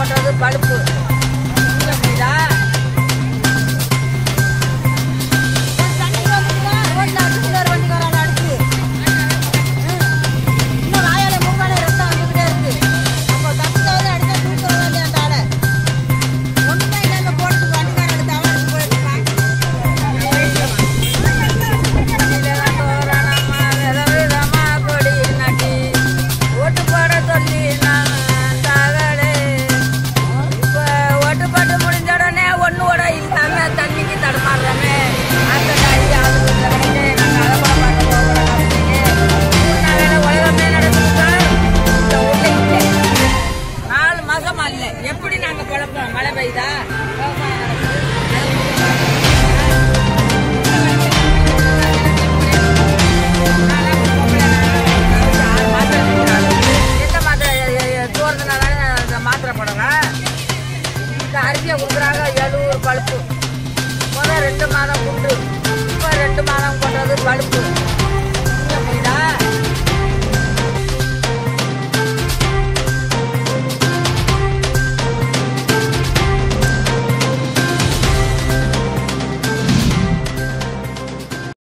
போட்டது பழுப்பு. புரியுதா? எப்படி நாங்க குழப்போம்? மழை பெய்தா எந்த மாத்திரை தோறதுனால மாத்திரை போடலாம். இந்த அரிசியை கொடுக்குறாங்க 70 பழுப்பு. முதல் 2 மாதம் குண்டு, இப்போ 2 மாதம் போட்டது பழுப்பு. புரியுதா?